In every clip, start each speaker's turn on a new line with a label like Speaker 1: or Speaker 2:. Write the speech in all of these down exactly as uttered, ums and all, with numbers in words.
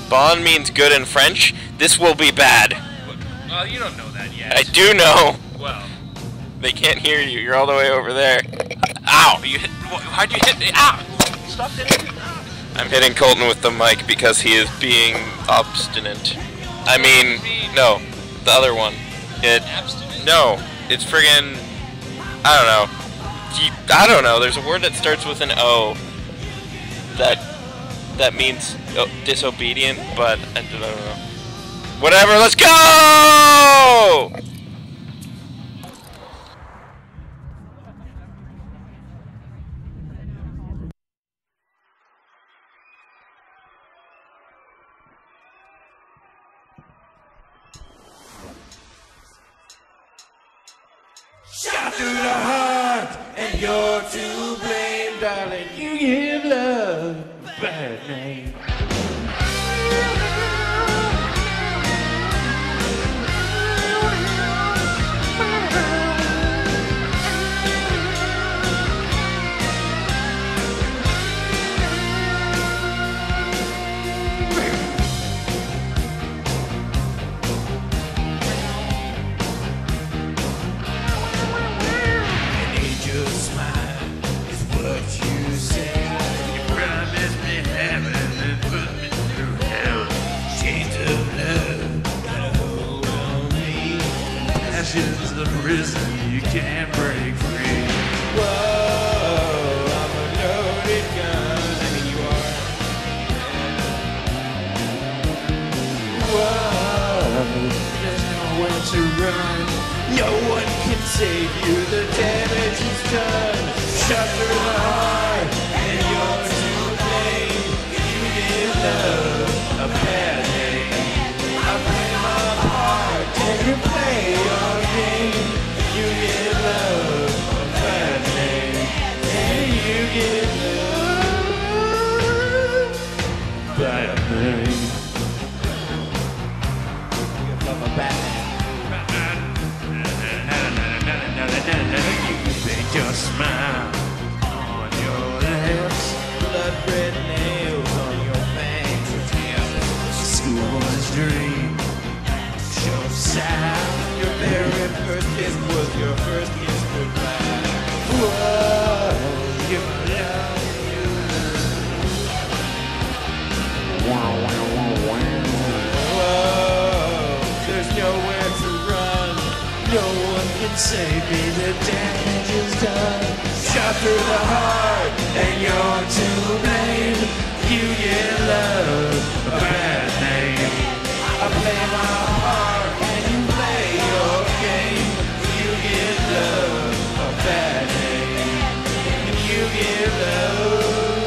Speaker 1: Bon means good in French. This will be bad.
Speaker 2: Well, you don't know that yet.
Speaker 1: I do know.
Speaker 2: Well.
Speaker 1: They can't hear you. You're all the way over there. Ow! You hit, how'd you hit me? Ow! Stop hitting me. I'm hitting Colton with the mic because he is being obstinate. I mean, no. The other one. It.
Speaker 2: Abstinent?
Speaker 1: No. It's friggin'. I don't know. You, I don't know. There's a word that starts with an O. That. That means oh, disobedient, but I don't know. Whatever, let's go!
Speaker 3: Shot through the heart, and you're to blame, darling. You give love a bad name.
Speaker 4: The prison you can't break free.
Speaker 3: Whoa, I'm a loaded gun. I mean, you are. Whoa, there's nowhere to run. No one can save you. The damage is done. Shot through the heart, and you're to blame. You give love a bad name. I play my part, and you play your game. You give love a bad name, and you give love a bad name. You give love a bad name. You paint your smile on your lips, blood red nails on your fingertips. Schoolboy's dream, show sad. Your very first kiss was your first kiss goodbye. Whoa, you love you. Wow, wow, wow, wow. Whoa, there's nowhere to run. No one can save me. The damage is done. Shot through the heart, and you're to blame. You give love a bad name. I play my part, and you play your game. You give love a bad name, and you give love.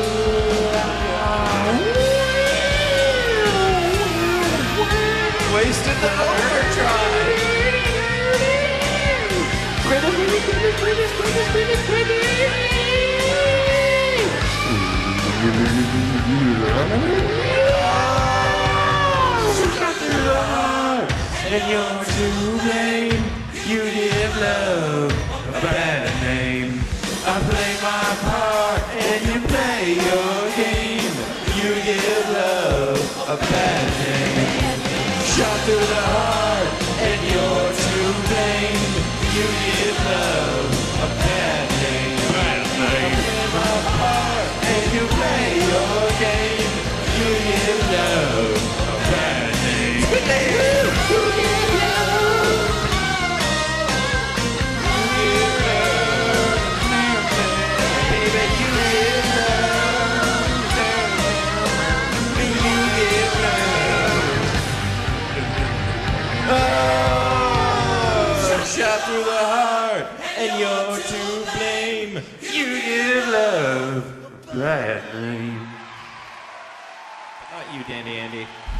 Speaker 3: Wasted the overdrive. Pretty, pretty, pretty, pretty, pretty, pretty, pretty. Shot through the heart, and you're to blame. You give love a bad name. I play my part, and you play your game. You give love a bad name. Shot through the heart, and you're to blame. You give love a bad name. Bad name. I play my part, and you play your game. You give love a bad name. You give love. You give love. Baby, you give love. You give love. Oh, shot through the heart, and you're to blame. You give love a bad name. Not you, Dandy Andy.